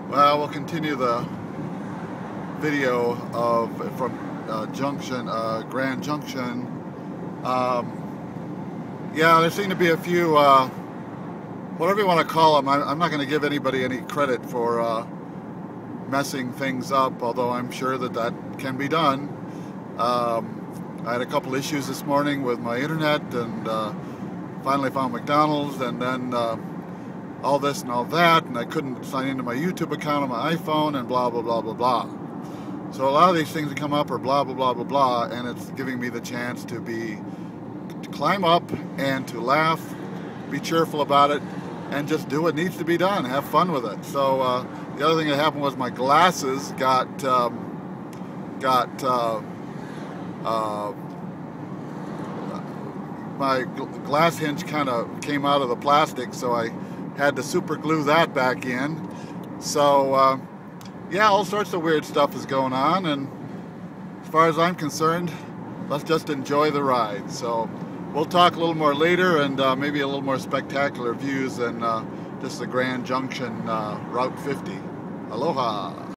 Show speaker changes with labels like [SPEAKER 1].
[SPEAKER 1] Well, we'll continue the video from Grand Junction. Yeah, there seem to be a few, whatever you want to call them. I'm not going to give anybody any credit for messing things up, although I'm sure that can be done. I had a couple issues this morning with my internet, and finally found McDonald's, and then all this and all that, and I couldn't sign into my YouTube account on my iPhone, and blah blah blah blah blah. So a lot of these things that come up are blah blah blah blah blah, and it's giving me the chance to climb up and to laugh, be cheerful about it, and just do what needs to be done, have fun with it. So the other thing that happened was my glasses my glass hinge kind of came out of the plastic, so I had to super glue that back in. So yeah, all sorts of weird stuff is going on, and as far as I'm concerned, let's just enjoy the ride. So we'll talk a little more later, and maybe a little more spectacular views than just the Grand Junction Route 50. Aloha.